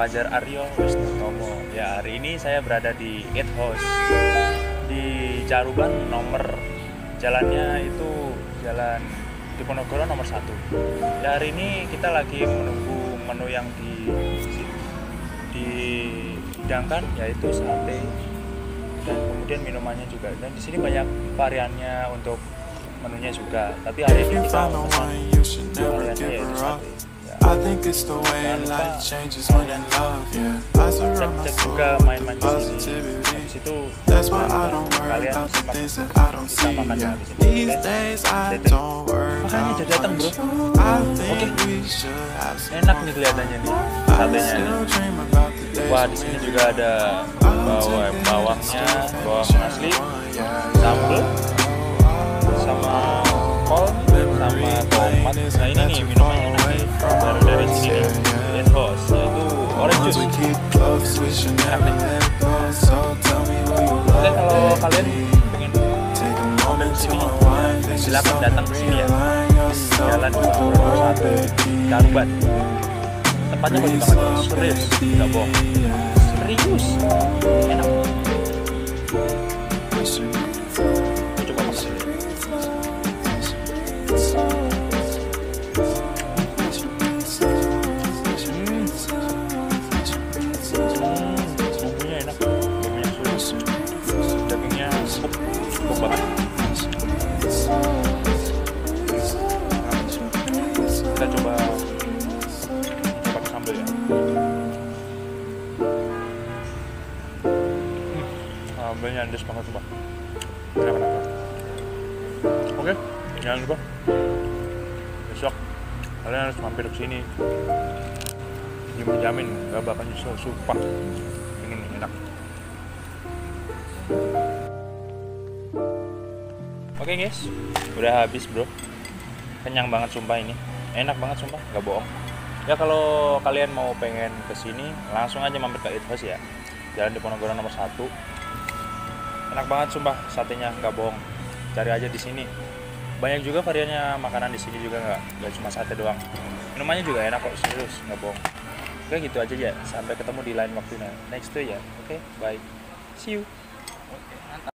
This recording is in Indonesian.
Fajar Aryo Wisnutomo. Ya, hari ini saya berada di Eat House di Caruban, nomor jalannya itu jalan Diponegoro nomor 1. Ya, hari ini kita lagi menunggu menu yang dihidangkan, yaitu sate dan kemudian minumannya juga. Dan di sini banyak variannya untuk menunya juga. Tapi hari ini kita pesan variannya yaitu sate. I think it's the way life changes when in love, yeah. I surround Cek myself juga with main-main di sini. positivity. Habis itu That's why I don't worry kalian about the simak things that I don't kita see, makan yeah. di sini. These Oke? days I Stay tune. don't worry Makannya about udah datang, bro. much. I think we should have some Enak fun. nih kelihatannya nih I satenya still nih. dream about the days Wah, di sini juga ada bawangnya, bawang asli, sambal, sama kol, sama tomat. Nah ini nih minumannya enak nih, baru dari sini nih, Eat House, yaitu orange we juice. keep close, we should Enak never nih. let go. So tell me who you Oke, love. kalau kalian pengen Take a makan moment di to sini, unwind. Things silakan start datang to ke sini ya, realign di yourself Jalan with the Diponegoro world, 1, baby. Caruban. Tempatnya bagus banget, serius, nggak bohong, serius, enak. Aku coba makan dulu. Bumbunya enak, bumbunya sulit, dagingnya empuk banget. Kita coba pakai sambal ya. Sambalnya andes banget coba. Enak. Oke, jangan lupa besok kalian harus mampir ke sini. Jamin gak bakal nyesel, sumpah. Ini nih enak. Oke guys, udah habis bro. Kenyang banget sumpah ini. Enak banget sumpah, gak bohong. Ya kalau kalian mau pengen kesini, langsung aja mampir ke Eat House ya. Jalan Diponegoro nomor 1. Enak banget sumpah satenya, gak bohong. Cari aja di sini. Banyak juga variannya makanan di sini juga, nggak cuma sate doang. Minumannya juga enak kok, serius, nggak bohong. Oke gitu aja ya. Sampai ketemu di lain waktunya. Next tuh ya. Oke, bye. See you. Oke, mantap.